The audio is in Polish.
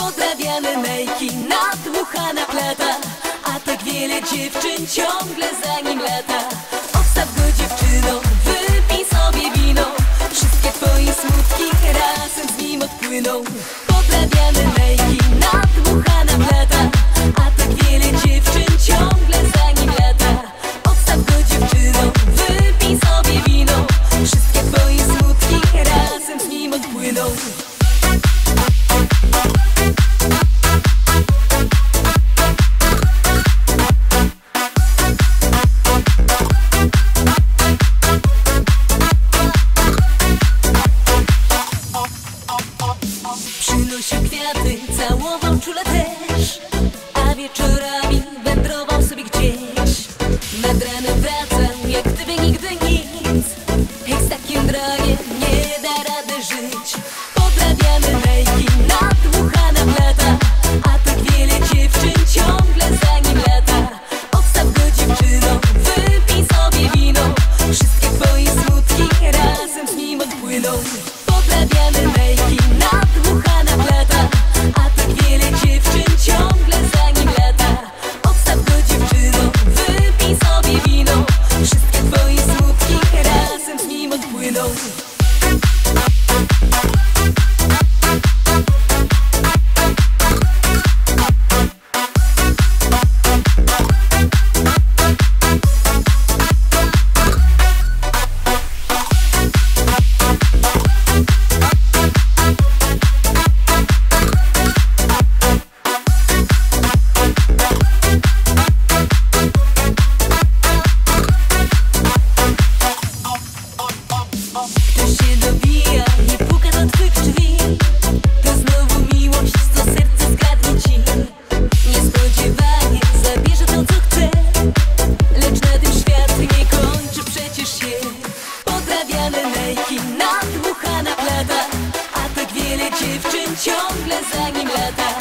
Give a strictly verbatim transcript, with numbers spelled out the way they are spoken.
Podrabiane nejki, nadmuchana plata, a tak wiele dziewczyn ciągle za nim lata. Obstaw go dziewczyno, wypij sobie wino, wszystkie twoje smutki razem z nim odpłyną. Podrabiane nejki, nadmuchana plata, a tak wiele dziewczyn ciągle za nim lata. Obstaw go dziewczyno, wypij sobie wino, wszystkie twoje smutki razem z nim odpłyną. Przynosił kwiaty, całował czule też, a wieczorami wędrował sobie gdzieś. Nad ranem wracał, jak gdyby nigdy nic. Hej, z takim dragiem nie da rady żyć. Podrabiane nejki, nadmuchana plata, a tak wiele dziewczyn ciągle za nim lata. Obstaw go dziewczyno, wypij sobie wino, wszystkie twoje smutki razem z nim odpłyną. Podrabiane nejki, nadmuchana plata, a tak wiele dziewczyn ciągle za nim lata. Obstaw go dziewczyno, wypij sobie wino, wszystkie twoje smutki razem z nim odpłyną. Ktoś się dobija i puka do twych drzwi, to znowu miłość, co serce skradnie ci. Niespodziewanie zabierze to, co chce, lecz na tym świat nie kończy przecież się. Podrabiane nejki, nadmuchana plata, a tak wiele dziewczyn ciągle za nim lata.